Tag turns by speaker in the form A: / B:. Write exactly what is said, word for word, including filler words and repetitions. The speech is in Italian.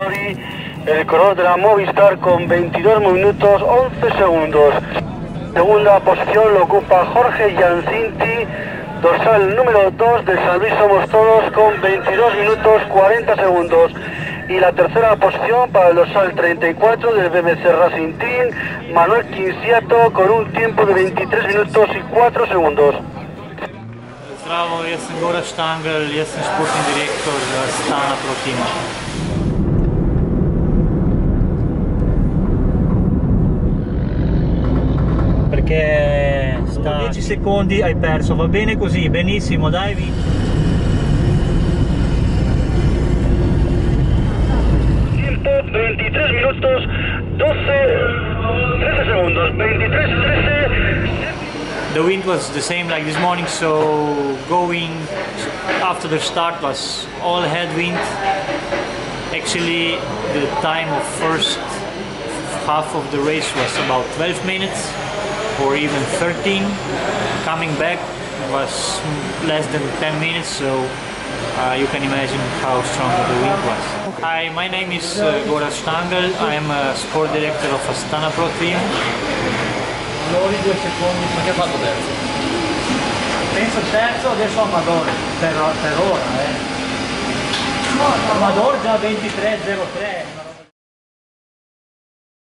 A: El corredor de la Movistar con veintidós minutos once segundos. Segunda posición lo ocupa Jorge Giancinti, dorsal número dos de San Luis Somos Todos con veintidós minutos cuarenta segundos. Y la tercera posición para el dorsal treinta y cuatro del B M C Racing Team, Manuel Quinciato con un tiempo de veintitrés minutos y cuatro segundos.
B: Zdravo, jaz sem Gorazd Stangelj, jaz sem športni direktor Astana Pro Team. Perché sta dieci secondi hai perso, va bene così, benissimo, dai, vi.
A: veintitrés minutos doce, trece segundos, veintitrés, trece.
B: The wind was the same like this morning, so going after the start was all headwind. Actually, the time of first half of the race was about twelve minutes or even thirteen. Coming back was less than ten minutes, so uh, you can imagine how strong the wind was. Hi, my name is uh, Gorazd Stangelj. I am a sport director of Astana Pro Team.
C: Lori due secondi, ma che ha fatto terzo? Penso terzo, adesso Amador, per, per ora, eh. Amador già ventitré zero tre.